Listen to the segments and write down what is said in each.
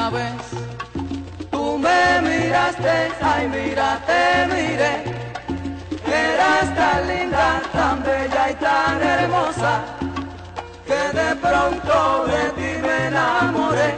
primera vez tú me miraste, ay mira, te miré. Eras tan linda, tan bella y tan hermosa, que de pronto de ti me enamoré.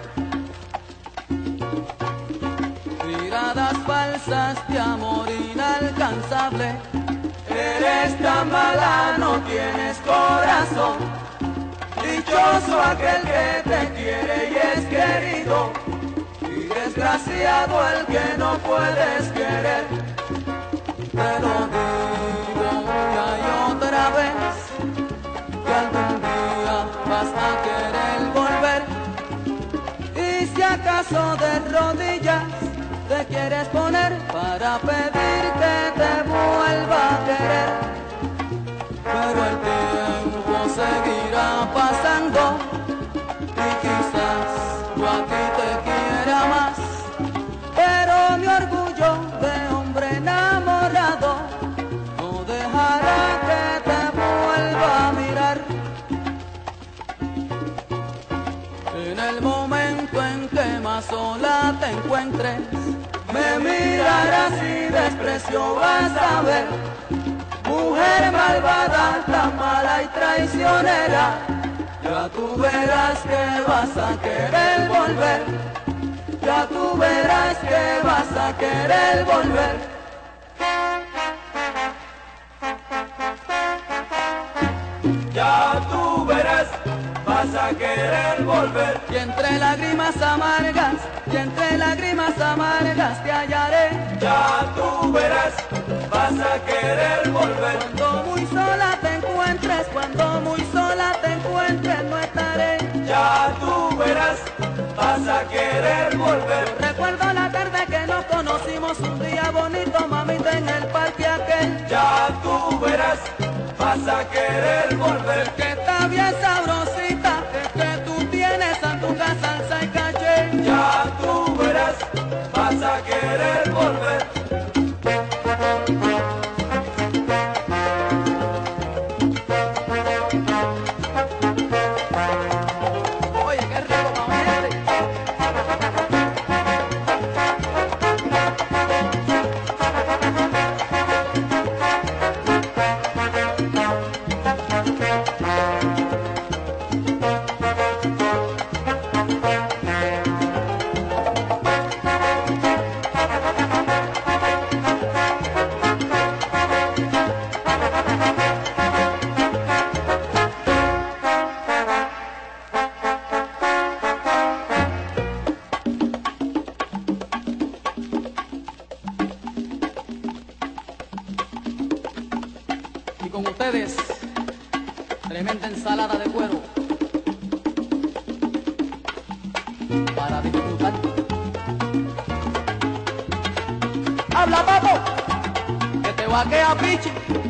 Miradas falsas de amor inalcanzable, eres tan mala, no tienes corazón. Dichoso aquel que te quiere y es querido, y desgraciado el que no puedes querer. Pero digo una y otra vez que algún día vas a querer volver, y si acaso de rodillas te quieres poner para pedir que te vuelva a querer. Pero el tiempo seguirá pasando y quizás yo a ti te quiera más, pero mi orgullo de hombre enamorado no dejará que te vuelva a mirar. En el momento en que más sola te encuentres, me mirarás y desprecio vas a ver. Mujer malvada, tan mala y traicionera, ya tú verás que vas a querer volver. Ya tú verás que vas a querer volver. Ya tú verás, vas a querer volver. Y entre lágrimas amargas, y entre lágrimas amargas te hallaré. Ya tú verás, vas a querer volver. Cuando muy sola te encuentres, cuando muy sola te encuentres, no estaré. Ya tú verás, vas a querer volver. Recuerdo la tarde que nos conocimos, un día bonito, mamita, en el parque aquel. Ya tú verás, vas a querer volver. Que está bien sabrosita, que tú tienes en tu casa salsa y caché. Ya tú verás, vas a querer volver. Y con ustedes, tremenda ensalada de cuero para disfrutar. Habla, papo, que te vaquea, pichi.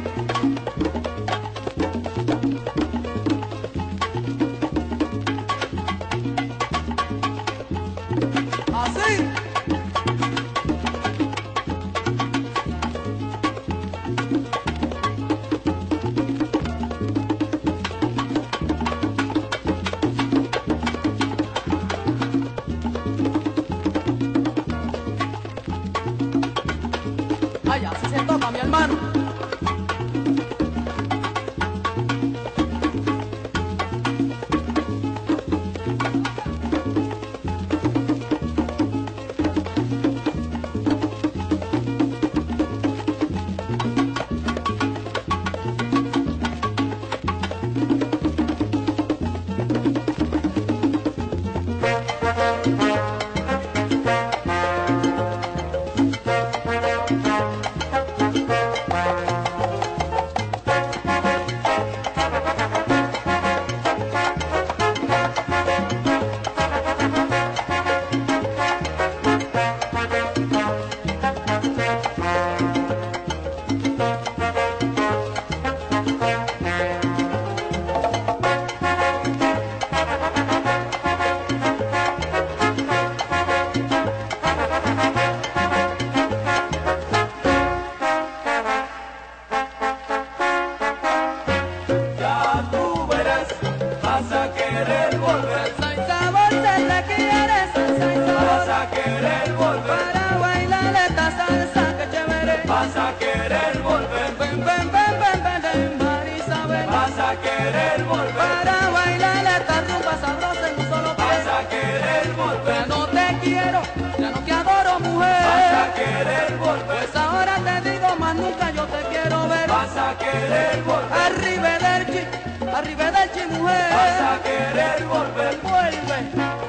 Así. Ay, así se toca, mi hermano. volver. Ya no te quiero, ya no te adoro, mujer. Vas a querer volver. Pues ahora te digo, más nunca yo te quiero ver. Vas a querer volver. Arrivederci, mujer. Vas a querer volver. Vuelve.